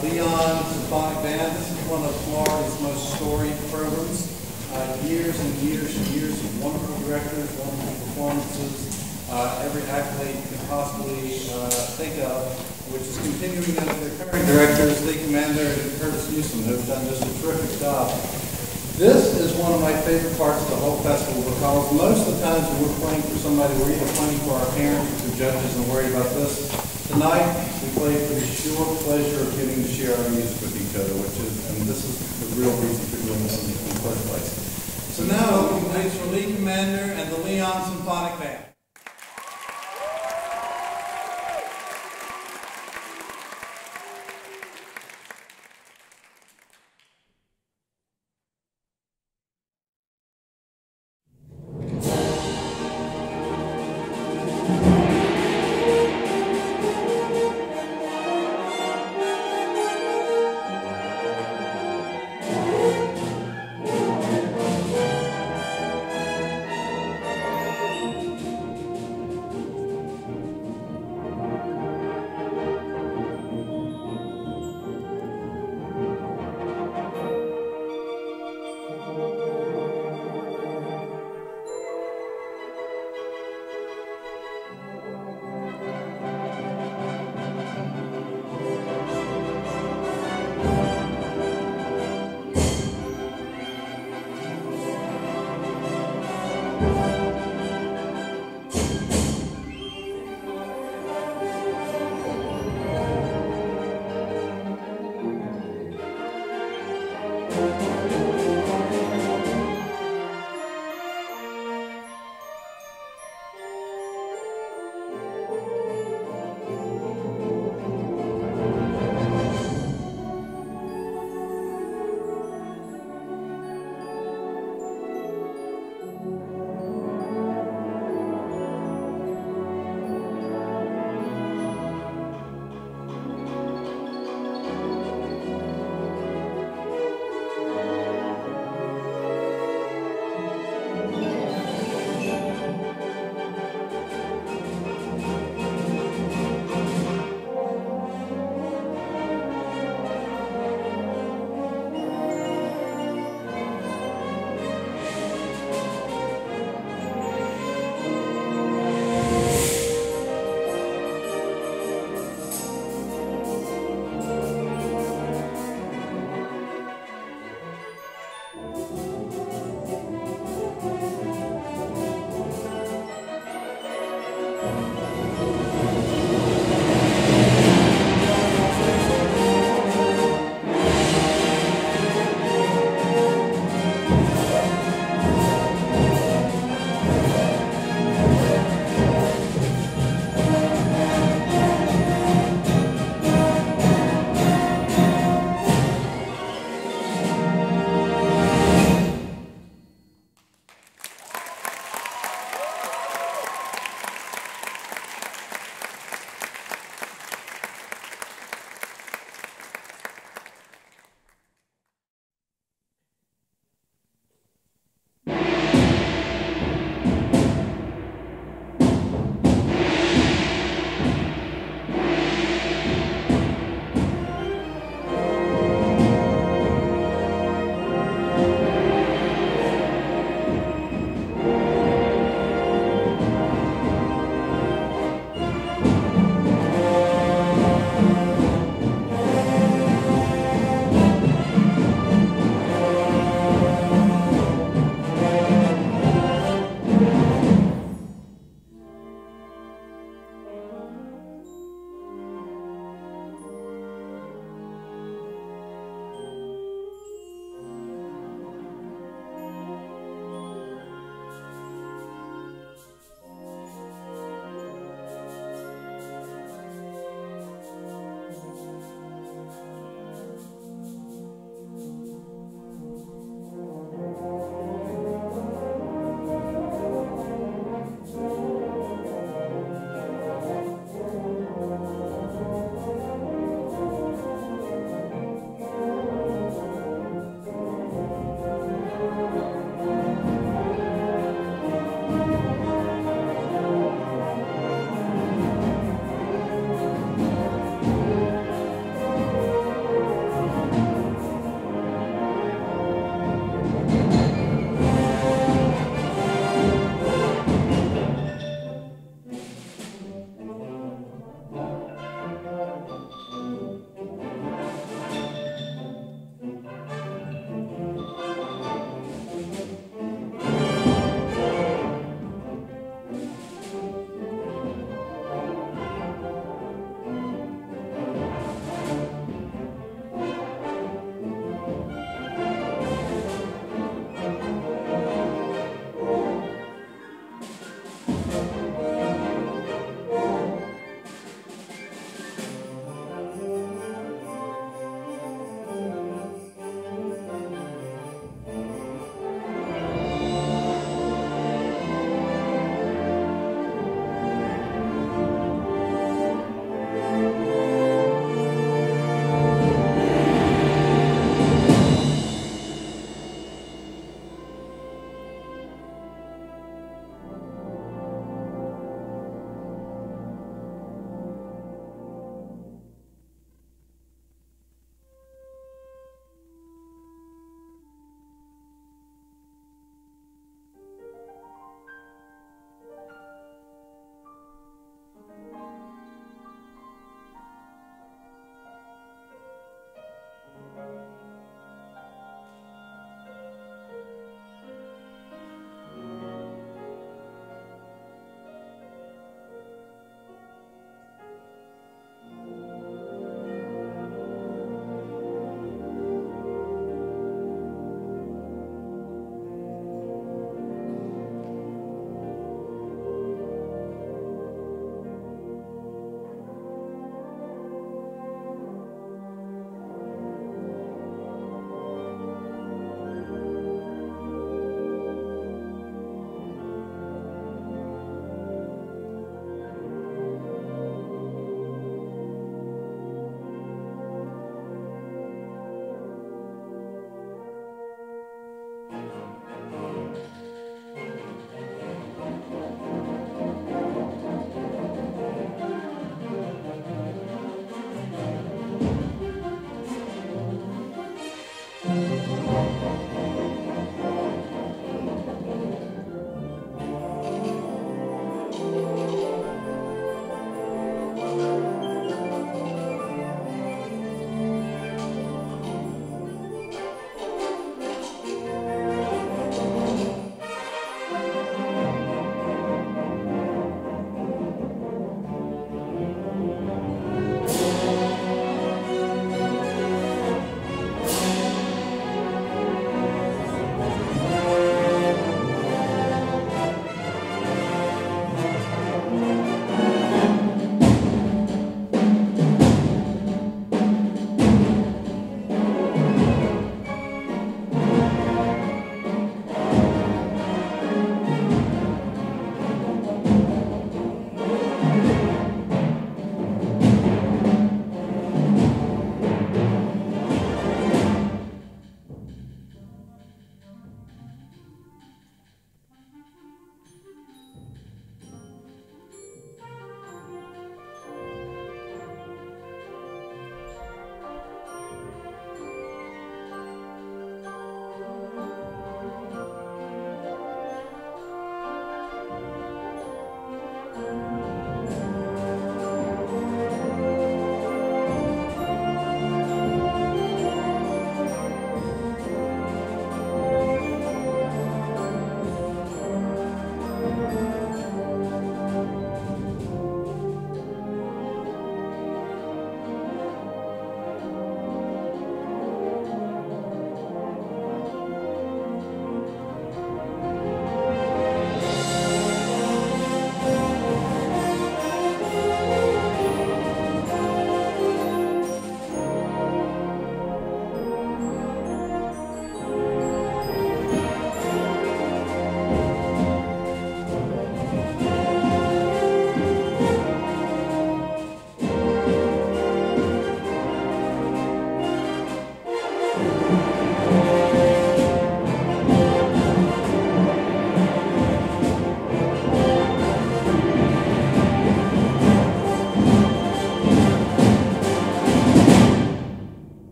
Leon Symphonic Band. This is one of Florida's most storied programs. Years and years and years of wonderful directors, wonderful performances, every accolade you can possibly think of, which is continuing under their current directors, Lee Commander and Curtis Newson, who have done just a terrific job. This is one of my favorite parts of the whole festival because most of the times when we're playing for somebody, we're either playing for our parents or judges and worried about this. Tonight, we play for the sheer pleasure of getting to share our music with each other, and this is the real reason for doing this in the first place. So now, opening thanks for Lee Commander and the Leon Symphonic Band.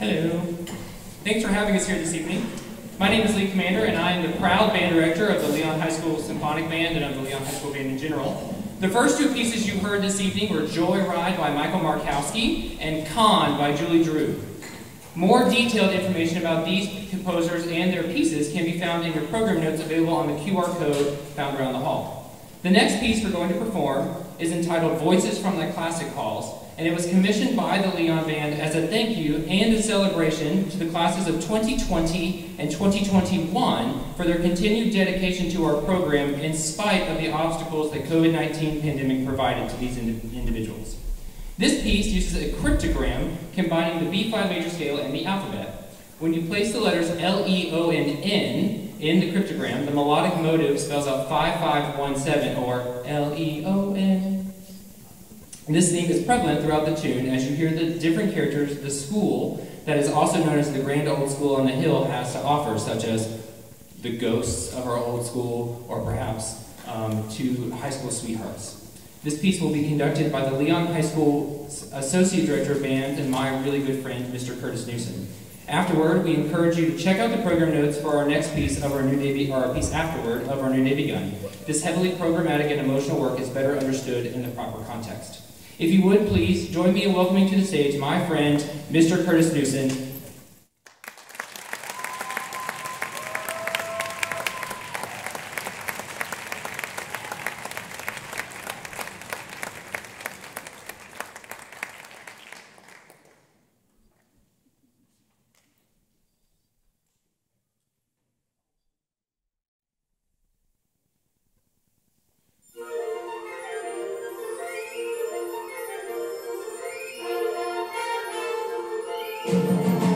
Hello. Thanks for having us here this evening. My name is Lee Commander, and I am the proud band director of the Leon HS Symphonic Band and of the Leon High School Band in general. The first two pieces you heard this evening were JoyRiDE by Michael Markowski and Con by Giroux. More detailed information about these composers and their pieces can be found in your program notes available on the QR code found around the hall. The next piece we're going to perform is entitled Voices from the Classic Halls, and it was commissioned by the Leon Band as a thank you and a celebration to the classes of 2020 and 2021 for their continued dedication to our program in spite of the obstacles the COVID-19 pandemic provided to these individuals. This piece uses a cryptogram combining the B5 major scale and the alphabet. When you place the letters L, E, O, and N in the cryptogram, the melodic motive spells out 5517 or L, E, O, N. This theme is prevalent throughout the tune as you hear the different characters the school, that is also known as the Grand Old School on the Hill, has to offer, such as the ghosts of our old school, or perhaps two high school sweethearts. This piece will be conducted by the Leon High School Associate Director of Band and my really good friend, Mr. Curtis Newson. Afterward, we encourage you to check out the program notes for our next piece of our new Navy, or a piece afterward of our new Navy gun. This heavily programmatic and emotional work is better understood in the proper context. If you would, please join me in welcoming to the stage my friend, Mr. Curtis Newson. Thank you.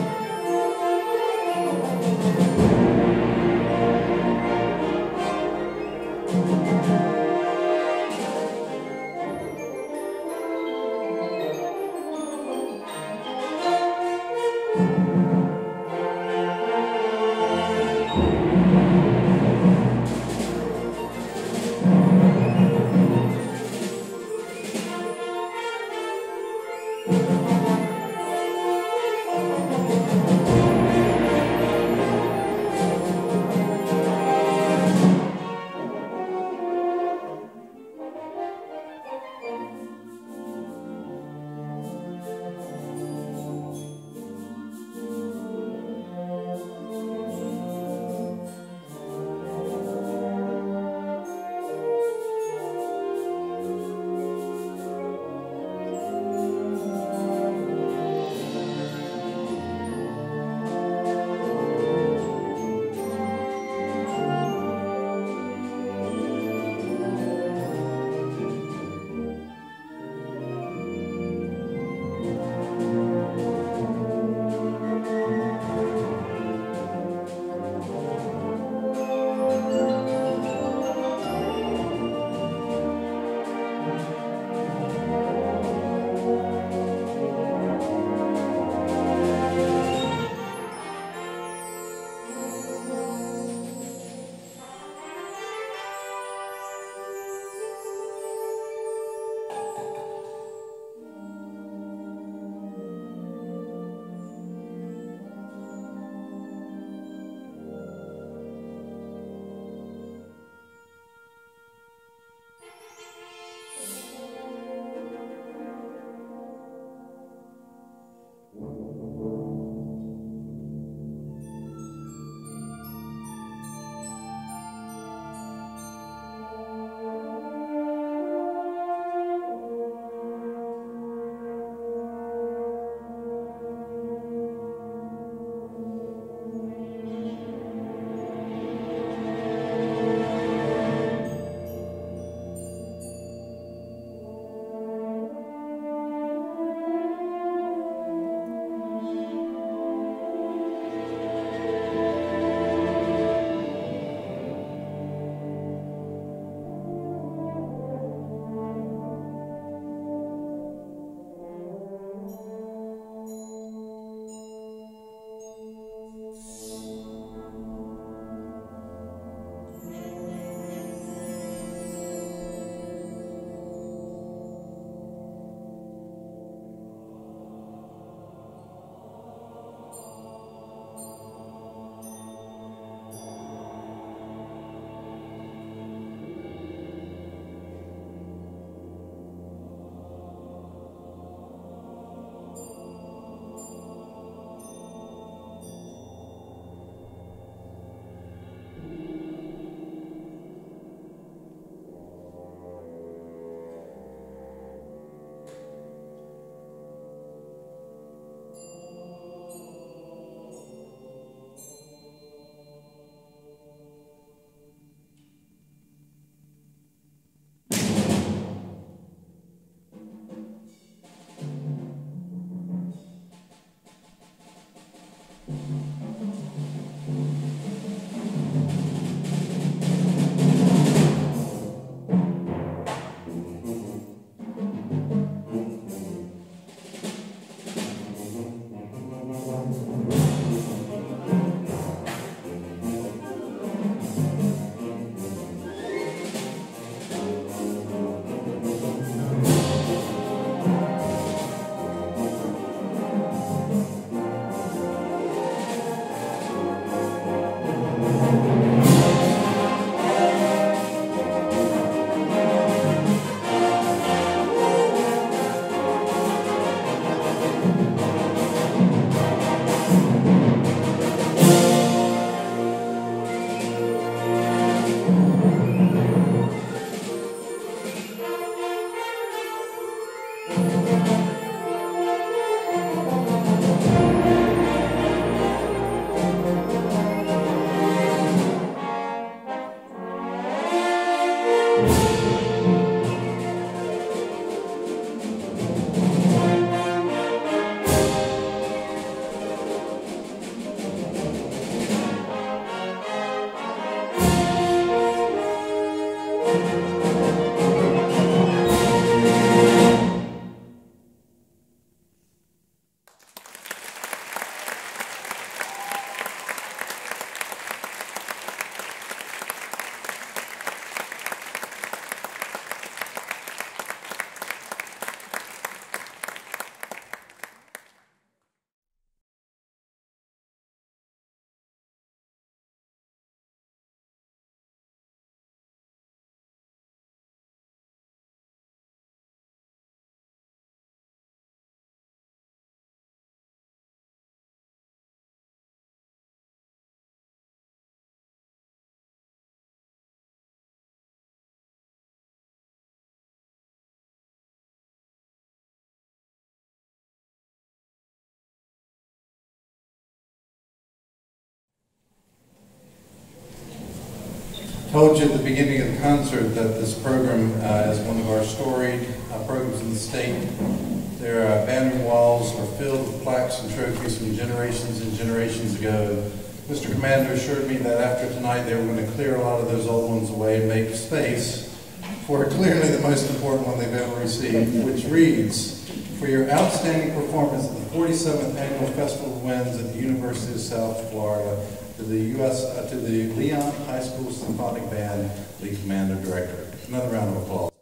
told you at the beginning of the concert that this program is one of our storied programs in the state. Their band walls are filled with plaques and trophies from generations and generations ago. Mr. Commander assured me that after tonight they were going to clear a lot of those old ones away and make space for clearly the most important one they've ever received, which reads, "For your outstanding performance at the 47th Annual Festival of Winds at the University of South Florida, to the Leon High School Symphonic Band, Lead Commander Director." Another round of applause.